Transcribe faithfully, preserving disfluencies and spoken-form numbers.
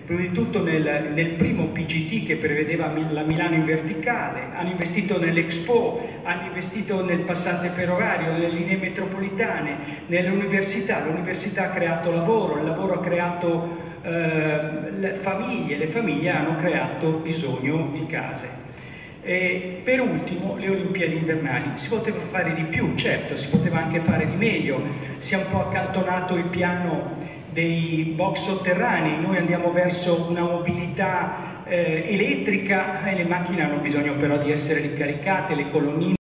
prima di tutto nel, nel primo P G T che prevedeva la Milano in verticale, hanno investito nell'Expo, hanno investito nel passante ferroviario, nelle linee metropolitane, nelle università. L'università ha creato lavoro, il lavoro ha creato eh, le famiglie, le famiglie hanno creato bisogno di case. E per ultimo le Olimpiadi invernali. Si poteva fare di più, certo, si poteva anche fare di meglio. Si è un po' accantonato il piano dei box sotterranei, noi andiamo verso una mobilità eh, elettrica e le macchine hanno bisogno però di essere ricaricate, le colonnine